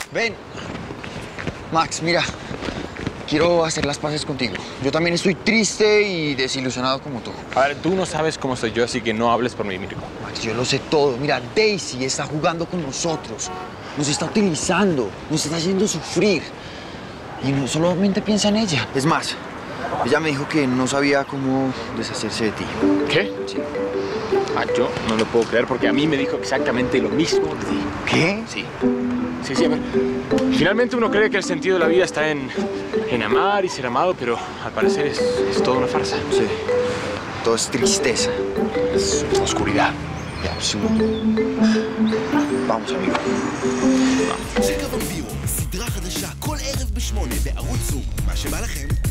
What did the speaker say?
Ven. Max, mira. Quiero hacer las paces contigo. Yo también estoy triste y desilusionado como tú. A ver, tú no sabes cómo soy yo, así que no hables por mí, Mirko. Max, yo lo sé todo. Mira, Daisy está jugando con nosotros. Nos está utilizando. Nos está haciendo sufrir. Y no solamente piensa en ella. Es más, ella me dijo que no sabía cómo deshacerse de ti. ¿Qué? Sí. Ah, yo no lo puedo creer porque a mí me dijo exactamente lo mismo de ti. ¿Qué? Sí. Sí, a ver. Finalmente uno cree que el sentido de la vida está en amar y ser amado, pero al parecer es toda una farsa. Sí. Todo es tristeza. Es oscuridad. Y absurdo. Vamos, amigo. צ'יקה ומבירו, סדרה חדשה כל ערב ב8 בערוץ זום. מה שבא לכם.